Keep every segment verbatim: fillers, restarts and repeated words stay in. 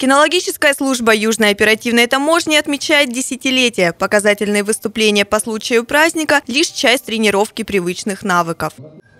Кинологическая служба Южной оперативной таможни отмечает десятилетие. Показательные выступления по случаю праздника – лишь часть тренировки привычных навыков.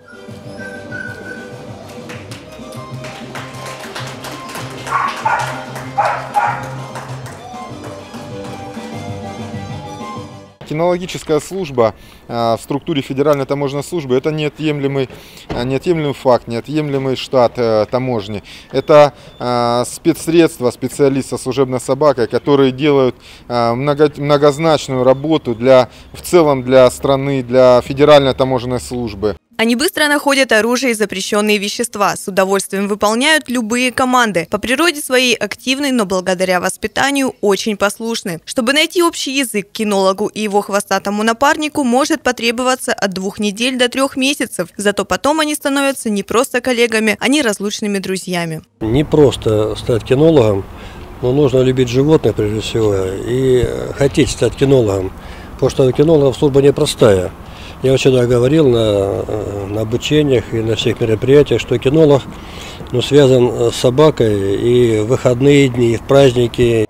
Кинологическая служба в структуре Федеральной таможенной службы – это неотъемлемый, неотъемлемый факт, неотъемлемый штат таможни. Это спецсредства, специалисты со служебной собакой, которые делают много, многозначную работу для, в целом для страны, для Федеральной таможенной службы. Они быстро находят оружие и запрещенные вещества, с удовольствием выполняют любые команды. По природе своей активны, но благодаря воспитанию очень послушны. Чтобы найти общий язык кинологу и его хвостатому напарнику может потребоваться от двух недель до трех месяцев. Зато потом они становятся не просто коллегами, а неразлучными друзьями. Не просто стать кинологом, но нужно любить животных прежде всего и хотеть стать кинологом, потому что у кинологов служба непростая. Я всегда говорил на, на обучениях и на всех мероприятиях, что кинолог ну, связан с собакой и в выходные дни, и в праздники.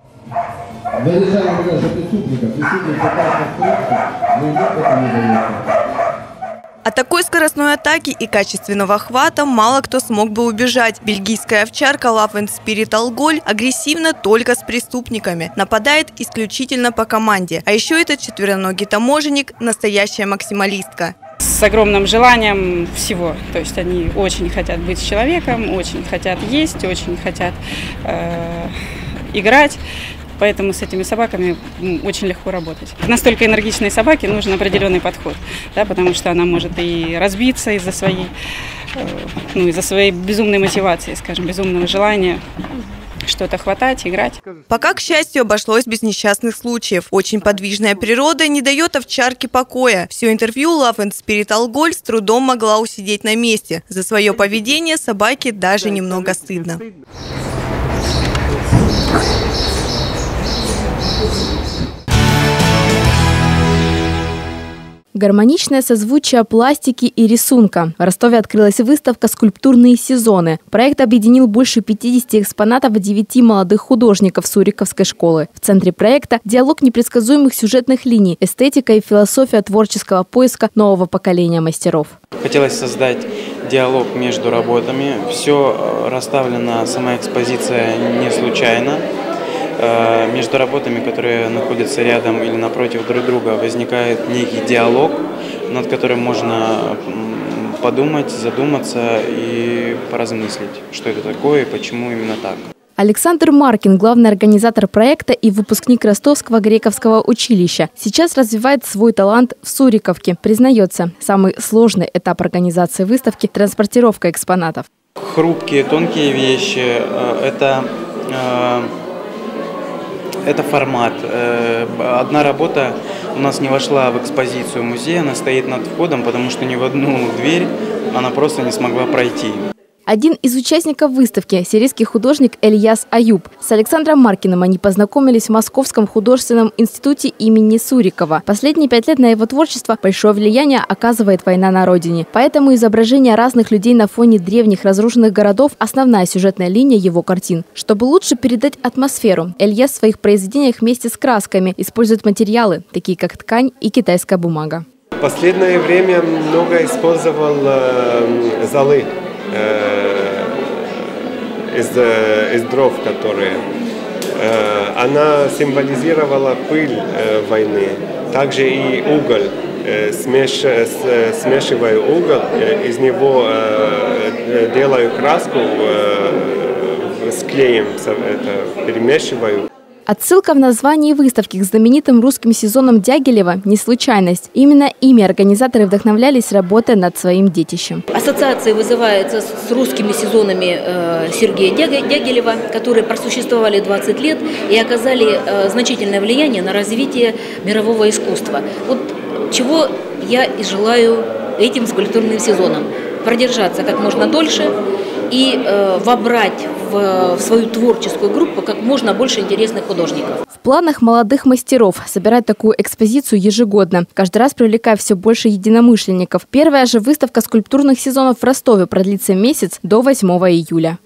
От такой скоростной атаки и качественного хвата мало кто смог бы убежать. Бельгийская овчарка Love and Spirit Algol агрессивна только с преступниками. Нападает исключительно по команде. А еще этот четвероногий таможенник – настоящая максималистка. С огромным желанием всего. То есть они очень хотят быть с человеком, очень хотят есть, очень хотят э, играть. Поэтому с этими собаками очень легко работать. Настолько энергичной собаке нужен определенный подход, да, потому что она может и разбиться из-за своей, ну, из-за своей безумной мотивации, скажем, безумного желания что-то хватать, играть. Пока, к счастью, обошлось без несчастных случаев. Очень подвижная природа не дает овчарке покоя. Все интервью Love and Spirit Algol с трудом могла усидеть на месте. За свое поведение собаке даже немного стыдно. Гармоничное созвучие пластики и рисунка. В Ростове открылась выставка «Скульптурные сезоны». Проект объединил больше пятидесяти экспонатов девяти молодых художников Суриковской школы. В центре проекта – диалог непредсказуемых сюжетных линий, эстетика и философия творческого поиска нового поколения мастеров. Хотелось создать диалог между работами. Все расставлено, сама экспозиция не случайно. Между работами, которые находятся рядом или напротив друг друга, возникает некий диалог, над которым можно подумать, задуматься и поразмыслить, что это такое и почему именно так. Александр Маркин, главный организатор проекта и выпускник Ростовского грековского училища, сейчас развивает свой талант в Суриковке. Признается, самый сложный этап организации выставки – транспортировка экспонатов. Хрупкие, тонкие вещи – это… Это формат. Одна работа у нас не вошла в экспозицию музея, она стоит над входом, потому что ни в одну дверь она просто не смогла пройти. Один из участников выставки – сирийский художник Эльяс Аюб. С Александром Маркиным они познакомились в Московском художественном институте имени Сурикова. Последние пять лет на его творчество большое влияние оказывает война на родине. Поэтому изображение разных людей на фоне древних разрушенных городов – основная сюжетная линия его картин. Чтобы лучше передать атмосферу, Эльяс в своих произведениях вместе с красками использует материалы, такие как ткань и китайская бумага. В последнее время много использовал э, золы. Из, из дров, которые она символизировала пыль войны, также и уголь. Смеш, смешиваю уголь, из него делаю краску с клеем, это перемешиваю. Отсылка в названии выставки к знаменитым русским сезонам Дягилева – не случайность. Именно ими организаторы вдохновлялись, работая над своим детищем. Ассоциация вызывается с русскими сезонами Сергея Дягилева, которые просуществовали двадцать лет и оказали значительное влияние на развитие мирового искусства. Вот чего я и желаю этим скульптурным сезоном. Продержаться как можно дольше и э, вобрать в, в свою творческую группу как можно больше интересных художников. В планах молодых мастеров собирать такую экспозицию ежегодно, каждый раз привлекая все больше единомышленников. Первая же выставка скульптурных сезонов в Ростове продлится месяц до восьмого июля.